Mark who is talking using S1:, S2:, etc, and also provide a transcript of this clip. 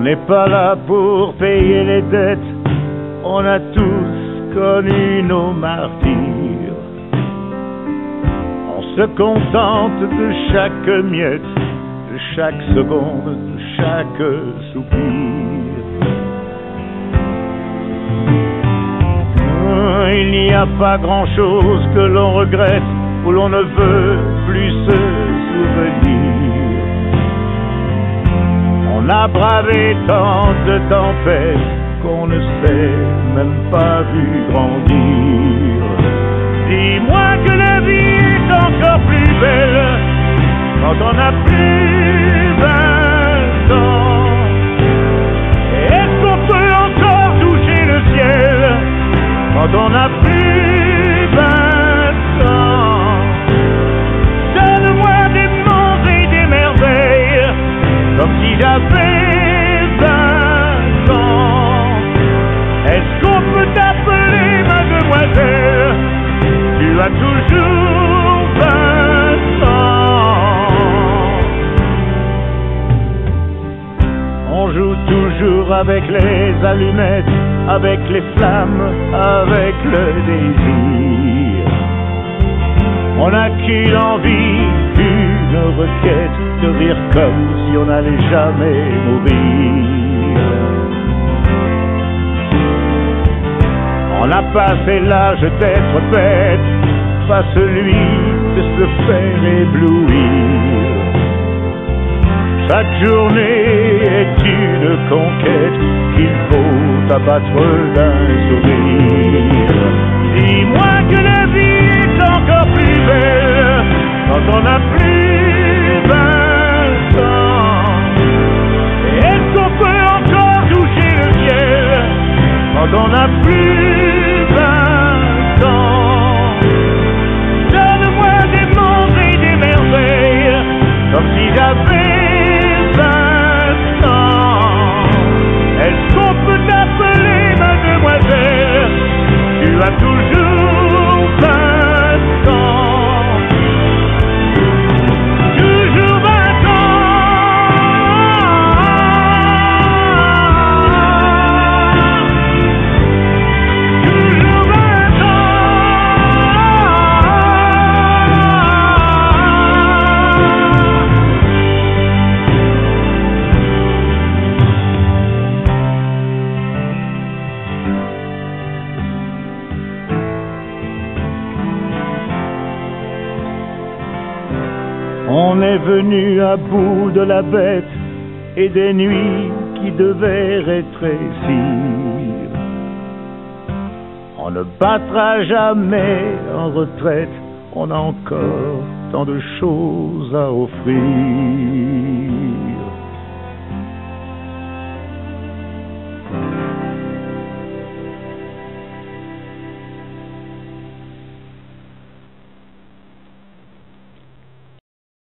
S1: n'est pas là pour payer les dettes, on a tous connu nos martyrs. On se contente de chaque miette, de chaque seconde, de chaque soupir. Il n'y a pas grand-chose que l'on regrette, où l'on ne veut plus se souvenir. On a bravé tant de tempêtes qu'on ne s'est même pas vu grandir. Dis-moi que la vie est encore plus belle quand on n'a plus 20 ans. Est-ce qu'on peut encore toucher le ciel quand on n'a plus 20 ans? Donne-moi des mondes et des merveilles, comme si j'avais 20 ans. Est-ce qu'on peut t'appeler mademoiselle? Tu as toujours 20 ans. On joue toujours avec les allumettes, avec les flammes, avec le désir. On n'a qu'une envie, une requête, de rire comme si on n'allait jamais mourir. On n'a pas fait l'âge d'être bête, pas celui de se faire éblouir. Chaque journée est une conquête qu'il faut abattre d'un sourire. Dis-moi que la vie est encore plus belle quand on n'a plus 20 ans. Est-ce qu'on peut encore toucher le ciel quand on n'a plus 20 ans? Donne-moi des mondes et des merveilles, comme si j'avais 20 ans. Est-ce qu'on peut t'appeler mademoiselle? Tu as toujours 20 ans. Toujours 20 ans. Toujours 20 ans. On est venu à bout de la bête et des nuits qui devaient rétrécir. On ne battra jamais en retraite, on a encore tant de choses à offrir.